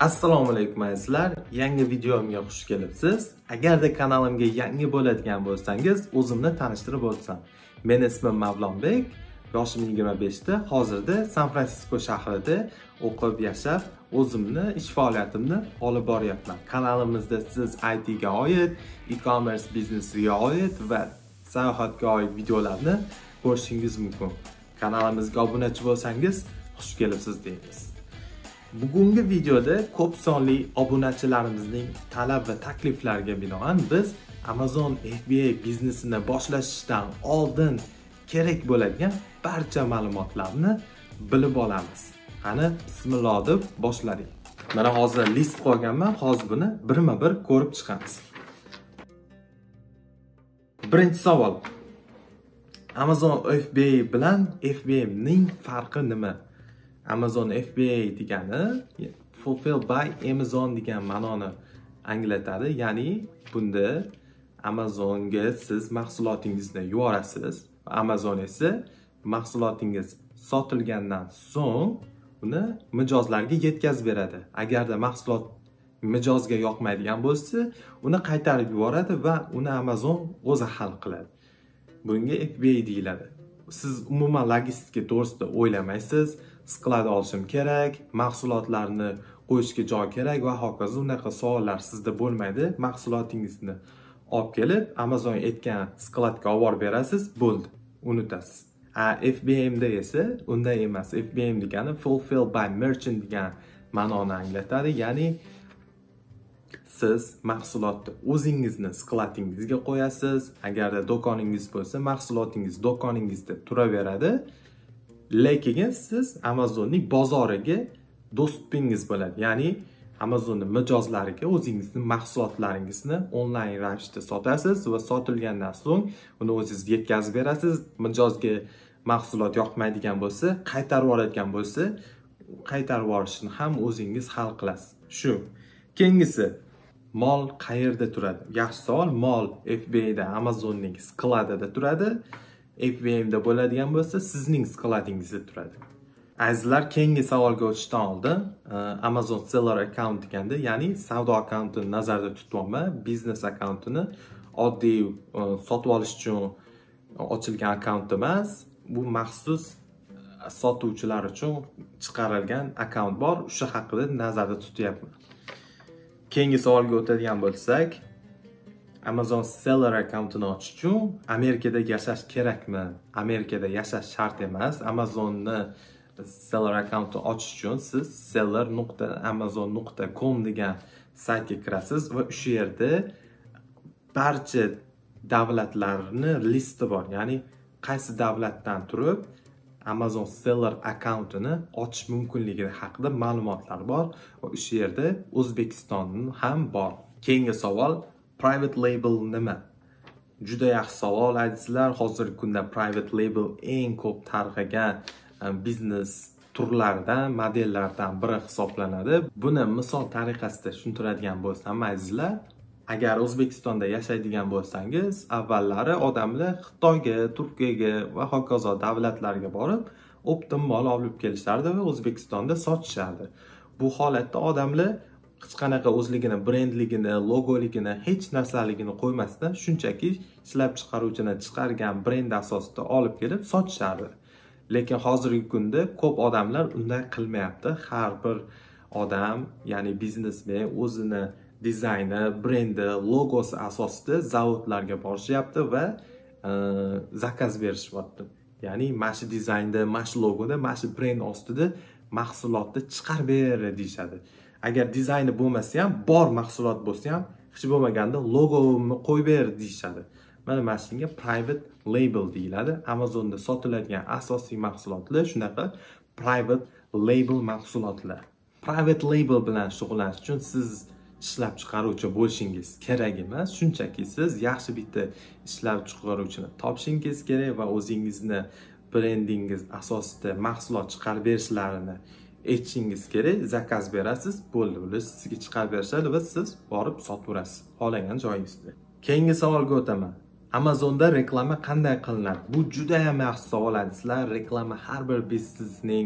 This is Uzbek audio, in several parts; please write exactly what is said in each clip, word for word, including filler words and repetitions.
Assalomu alaykum azizlar, yangi videomga xush kelibsiz. Agarda kanalimga yangi bo'ladigan bo'lsangiz, o'zimni tanishtirib o'tsam. Men ismim Mavlonbek, yoshim yigirma besh ta, hozirda San Fransisko shahrida o'qib yashab, o'zimni ish faoliyatimni olib boryapman. Kanalimizda siz I T ga oid, e-commerce biznesiga oid va sayohatga oid videolarni ko'rishingiz mumkin. Kanalimizga obunachi bo'lsangiz, xush kelibsiz deymiz. Bugungi videoda ko'p sonli obunachilarimizning talab va takliflariga binoan biz Amazon F B A biznesini boshlashdan oldin kerak bo'ladigan barcha ma'lumotlarni bilib olamiz. Qani bismillah deb boshladik. Mana hozir list qo'yganman, hozir buni birma-bir ko'rib chiqamiz. Birinchi savol. Amazon F B A bilan F B A ning farqi nima? Amazon F B A degani Fulfilled by Amazon degan ma'noni anglatadi. Ya'ni bunda Amazonga siz mahsulotingizni yuborasiz va Amazon esa mahsulotingiz sotilgandan so'ng uni mijozlarga yetkazib beradi. Agarda mahsulot mijozga yoqmaydigan bo'lsa, uni qaytarib yuboradi va uni Amazon o'zi hal qiladi. Bunga F B A deyiladi. Siz umuman logistika to'g'risida o'ylamaysiz. Sklad olishim kerak, mahsulotlarni qo'yishga joy kerak va hokazo unaqa savollar sizda bo'lmaydi. Mahsulotingizni olib kelib, Amazon aytgan skladga olib borib berasiz, bo'ldi, unutasiz. A F B A da esa unday emas. F B A degani Fulfilled by Merchant degan ma'noni anglatadi. Ya'ni siz mahsulotni o'zingizni skladingizga qo'yasiz. Agarda do'koningiz bo'lsa, mahsulotingiz do'koningizda turaveradi. Lekin siz Amazonning bozoriga dostupingiz bo'ladi. Ya'ni Amazonning mijozlariga o'zingizning mahsulotlaringizni onlayn ravishda sotasiz va sotilgandan so'ng uni o'zingiz yetkazib berasiz. Mijozga mahsulot yoqmaydigan bo'lsa, qaytarib yuboradigan bo'lsa, qaytarib yuborishni ham o'zingiz hal qilasiz. Shu. Keyingisi, mol qayerda turadi? Yaxshi savol. Mol F B A da Amazonning skladida turadi. F B A da bo'ladigan bo'lsa, sizning skladingizda turadi. Azizlar, keyingi savolga o'tishdan oldin Amazon Seller account deganda, ya'ni savdo akkauntini nazarda tutmayman, biznes akkauntini oddiy sotib olish uchun ochilgan akkaunt emas, bu maxsus sotuvchilar uchun chiqarilgan akkaunt bor, o'sha haqida nazarda tutyapman. Keyingi savolga o'tadigan bo'lsak, Amazon Seller accountini ochish uchun Amerikada yashash kerakmi? Amerikada yashash shart emas. Amazonni Seller accountini ochish uchun siz seller nuqta amazon nuqta com degan saytga kirasiz va o'sha yerda barcha davlatlarning listi bor. Ya'ni qaysi davlatdan turib Amazon Seller accountini ochish mumkinligi haqida ma'lumotlar bor va o'sha yerda O'zbekistonning ham bor. Keyingi savol, private label nima? Juda yaxshi savol azizlar. Hozirgi kunda private label eng ko'p tarqagan biznes turlaridan, modellardan biri hisoblanadi. Buni misol tariqasida tushuntiradigan bo'lsam azizlar, agar O'zbekistonda yashaydigan bo'lsangiz, avvallari odamlar Xitoyga, Turkiyaga va hokazo davlatlarga borib, optim mol olib kelishardi va O'zbekistonda sotishardi. Bu holatda odamlar hech qanaqa o'zligini, brendligini, logoligini, hech narsaligini qo'ymasdan shunchaki ishlab chiqaruvchini chiqargan brend asosida olib kelib sotishardi. Lekin hozirgi kunda ko'p odamlar unday qilmayapti. Har bir odam, ya'ni biznesmen o'zini dizayni, brendi, logosi asosida zavodlarga borishyapti va e, zakaz berishyapti. Ya'ni mana shu dizaynda, mana shu logoda, mana shu brend ostida mahsulotni chiqarib ber deyshadi. Agar dizayni bo'lmasa ham, bor mahsulot bo'lsa ham, hech bo'lmaganda logomni qo'yib ber deyshadi. Mana mana shunga private label deyiladi. Amazonda sotiladigan asosiy mahsulotlar shunaqa private label mahsulotlar. Private label bilan shug'ullanish uchun siz ishlab chiqaruvchi bo'lishingiz kerak emas. Shunchaki siz yaxshi bitta ishlab chiqaruvchini topishingiz kerak va o'zingizni brendingiz asosida mahsulot chiqarib berishlarini aytishingiz kerak, zakaz berasiz, bo'ldi, ular sizga chiqarib berishadi va siz borib sotib berasiz xohlagan joyingizda. Keyingi savolga o'taman. Amazonda reklama qanday qilinadi? Bu juda ham yaxshi savol azizlar. Reklama har bir biznesning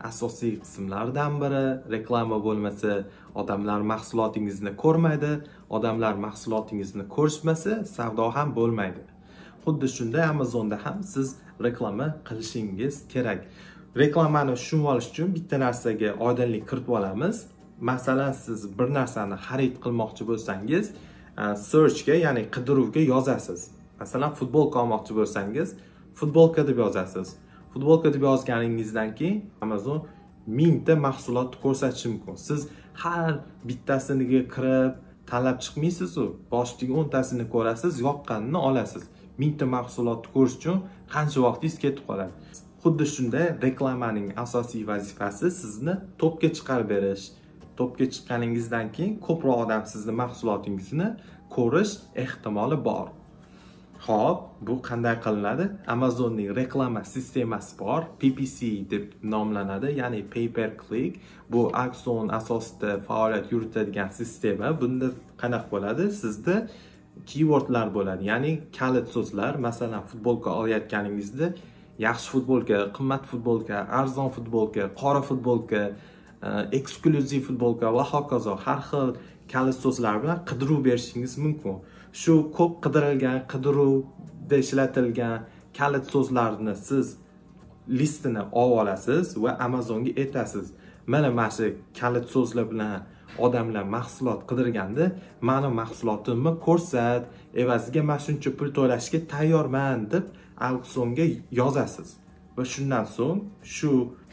asosiy qismlaridan biri. Reklama bo'lmasa, odamlar mahsulotingizni ko'rmaydi, odamlar mahsulotingizni ko'rishmasa, savdo ham bo'lmaydi. Xuddi shunday Amazonda ham siz reklama qilishingiz kerak. Reklamani tushunib olish uchun bitta narsaga oydinlik kiritib olamiz. Masalan, siz bir narsani xarid qilmoqchi bo'lsangiz, searchga, ya'ni qidiruvga yozasiz. Masalan, futbolka olmoqchi bo'lsangiz, futbolka deb yozasiz. Futbolka deb yozganingizdan keyin Amazon mingta mahsulot ko'rsatishi mumkin. Siz har bittasiniga kirib tanlab chiqmaysiz-ku. Boshiga o'ntasini ko'rasiz, yoqqanini olasiz. mingta mahsulotni ko'rish uchun qancha vaqtingiz ketib qoladi. Xuddi shunday reklamaning asosiy vazifasi sizni topga chiqarib berish. Topga chiqqaningizdan keyin ko'proq odam sizni mahsulotingizni ko'rish ehtimoli bor. Xo'p, bu qanday qilinadi? Amazonning reklama sistemasi bor, P P C deb nomlanadi, ya'ni pay per click. Bu auksion asosida faoliyat yuritadigan sistema. Bunda qanaqa bo'ladi? Sizda keywordlar bo'ladi, ya'ni kalit so'zlar. Masalan, futbolka olayotganingizda yaxshi futbolka, qimmat futbolka, arzon futbolka, qora futbolka, eksklyuziv futbolka va hokazo har xil kalit so'zlar bilan qidiruv berishingiz mumkin. Shu ko'p qidirilgan, qidiruvda ishlatilgan kalit so'zlarni siz listini olib olasiz va Amazonga aytasiz. Mana mana shu kalit so'zlar bilan odamlar mahsulot qidirganda, meni mahsulotimni ko'rsat, evaziga men shuncha pul to'lashga tayyorman deb auksionga yozasiz. Va shundan so'ng shu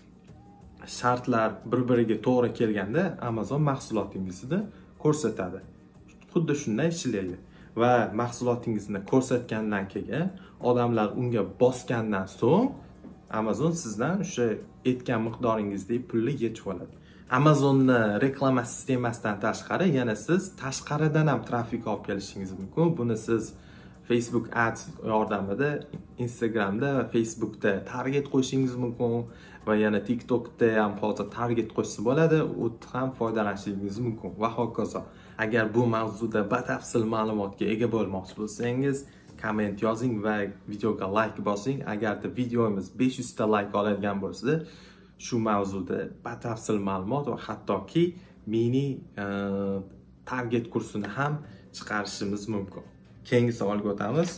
shartlar bir-biriga to'g'ri kelganda Amazon mahsulotingizni ko'rsatadi. Xuddi shunday ishlaydi. Va mahsulotingizni ko'rsatgandan keyin odamlar unga bosgandan so'ng Amazon sizdan o'sha aytgan miqdoringizdagi pulni yechib oladi. Amazonning reklama sistemasidan tashqari yana siz tashqaridan ham trafik olib kelishingiz mumkin. Buni siz Facebook Ads yordamida Instagramda va Facebookda target qo'yishingiz mumkin va yana TikTokda ham hozir target qo'ysa bo'ladi, u ham foydalanishingiz mumkin va hokazo. Agar bu mavzuda batafsil ma'lumotga ega bo'lmoqchi bo'lsangiz, komment yozing va videoga like bosing. Agarda videomiz besh yuz ta like oladigan bo'lsa, shu mavzuda batafsil ma'lumot va hattoki mini target kursini ham chiqarishimiz mumkin. Keyingi savolga o'tamiz.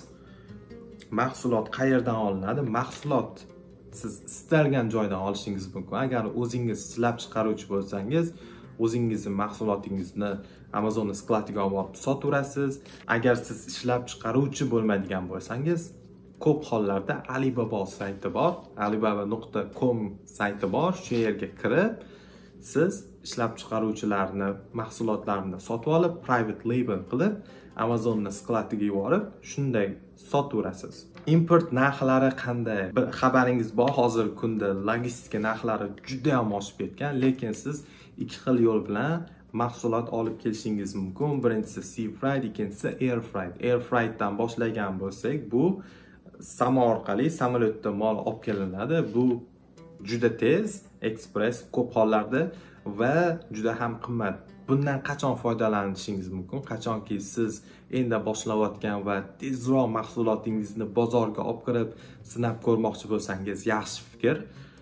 Mahsulot qayerdan olinadi? Mahsulot siz istalgan joydan olishingiz mumkin. Agar o'zingiz ishlab chiqaruvchi bo'lsangiz, o'zingizning mahsulotingizni Amazon skladiga olib borib sotaverasiz. Agar siz ishlab chiqaruvchi bo'lmaydigan bo'lsangiz, ko'p hollarda Alibaba sayti bor, alibaba nuqta com sayti bor. Shu yerga kirib, siz ishlab chiqaruvchilarni mahsulotlarini sotib olib, private label qilib, Amazonning skladiga yuborib, shunday sotaverasiz. Import narxlari qanday? Bir xabaringiz bor, hozirgi kunda logistika narxlari juda ham oshib ketgan, lekin siz ikki xil yo'l bilan mahsulot olib kelishingiz mumkin. Birinchisi sea freight, ikkinchisi air freight. Air freightdan boshlagan bo'lsak, bu samo orqali samolyotda mol olib kelinadi. Bu juda tez, ekspress ko'p hollarda va juda ham qimmat. Bundan qachon foydalanishingiz mumkin? Qachonki siz endi boshlayotgan va tezroq mahsulotingizni bozorga olib kirib sinab ko'rmoqchi bo'lsangiz, yaxshi fikr.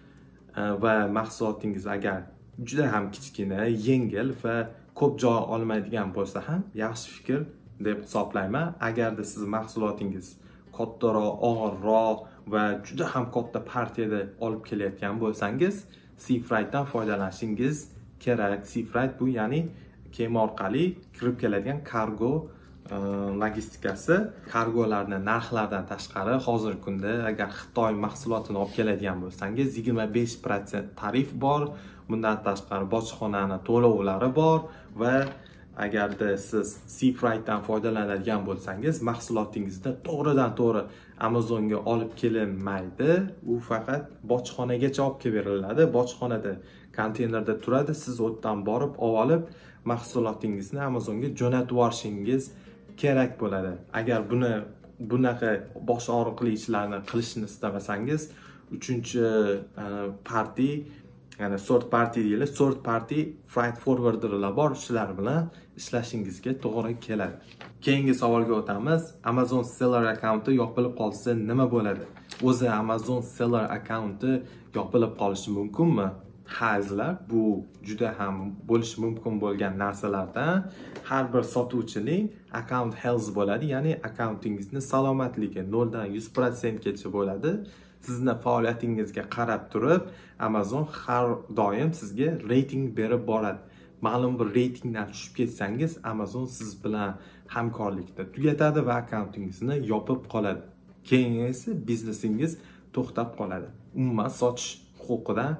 Va mahsulotingiz agar juda ham kichkina, yengil va ko'p joy olmaydigan bo'lsa ham yaxshi fikr deb hisoblayman. Agarda siz mahsulotingiz kattaroq, og'irroq va juda ham katta partiyada olib kelayotgan bo'lsangiz, sea freightdan foydalanishingiz kerak. Sea freight bu ya'ni kema orqali kirib keladigan kargo logistikasi. Kargolarni narxlardan tashqari hozirgi kunda agar Xitoy mahsulotini olib keladigan bo'lsangiz, yigirma besh foiz tarif bor. Bundan tashqari bojxonani to'lovlari bor va agarda siz sea freightdan foydalanadigan bo'lsangiz, mahsulotingizda to'g'ridan to'g'ri Amazonga olib kelinmaydi. U faqat bojxonagacha olib kelib beriladi. Bojxonada konteynerda turadi. Siz o'tdan borib olib, mahsulotingizni Amazonga jo'natib yuborishingiz kerak bo'ladi. Agar buni bunaqa bosh og'riqli ishlarni qilishni istamasangiz, uchinchi parti, ya'ni third party deyiladi, third party freight forwarderlar bor, shular bilan ishlashingizga to'g'ri keladi. Keyingi savolga o'tamiz. Amazon seller accounti yopilib qolsa nima bo'ladi? O'zi Amazon seller accounti yopilib qolishi mumkinmi? hazlar, bu juda ham bo'lishi mumkin bo'lgan narsalardan har bir sotuvchining account health bo'ladi, ya'ni akkauntingizni salomatligi noldan yuz prosentgacha bo'ladi. Sizni faoliyatingizga qarab turib, Amazon har doim sizga reyting berib boradi. Ma'lum bir reytingdan tushib ketsangiz, Amazon siz bilan hamkorlikni tugatadi va akkauntingizni yopib qoladi. Keyin esa biznesingiz to'xtab qoladi. Umuman sotish huquqidan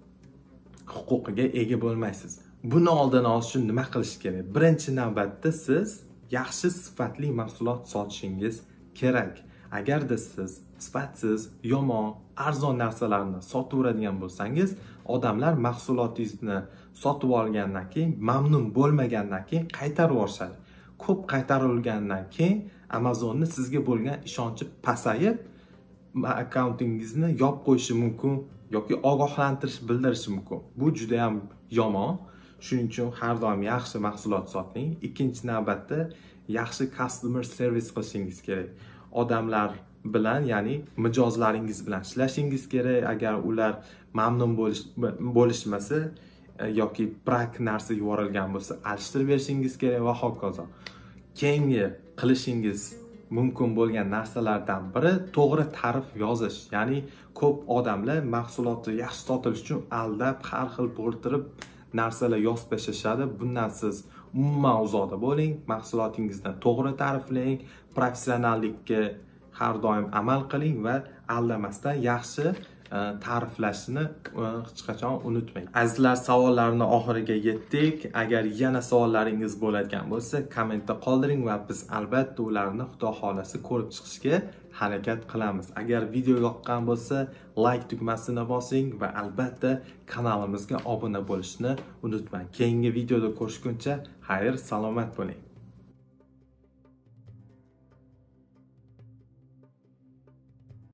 huquqiga ega bo'lmaysiz. Buni oldini olish uchun nima qilish kerak? Birinchi navbatda siz yaxshi sifatli mahsulot sotishingiz kerak. Agarda siz sifatsiz, yomon, arzon narsalarni sotaveradigan bo'lsangiz, odamlar mahsulotingizni sotib olgandan keyin, mamnun bo'lmagandan keyin qaytarib yuborishadi. Ko'p qaytarilgandan keyin Amazonni sizga bo'lgan ishonchi pasayib, akkauntingizni yopib qo'yishi mumkin yoki ogohlantirish bildirishi mumkin. Bu juda ham yomon. Shuning uchun har doim yaxshi mahsulot soting. Ikkinchi navbatda yaxshi customer service qilishingiz kerak. Odamlar bilan, ya'ni mijozlaringiz bilan ishlashingiz kerak. Agar ular mamnun bo'lish bo'lishmasa yoki prak narsa yuborilgan bo'lsa, alishtirib berishingiz kerak va hokazo. Keyingi qilishingiz mumkin bo'lgan narsalardan biri to'g'ri ta'rif yozish. Ya'ni ko'p odamlar mahsulotni yaxshi sotilishi uchun aldab, har xil bo'rtirib narsalar yozib tashlashadi. Bundan siz umuman uzoqda bo'ling, mahsulotingizni to'g'ri ta'riflang, professionallikka har doim amal qiling va aldamasdan yaxshi ta'riflashni hech qachon unutmang. Azizlar, savollarning oxiriga yetdik. Agar yana savollaringiz bo'ladigan bo'lsa, kommentda qoldiring va biz albatta ularni Xudo xolasa ko'rib chiqishga harakat qilamiz. Agar video yoqqan bo'lsa, like tugmasini bosing va albatta kanalimizga obuna bo'lishni unutmang. Keyingi videoda ko'rishguncha xayr, salomat bo'ling.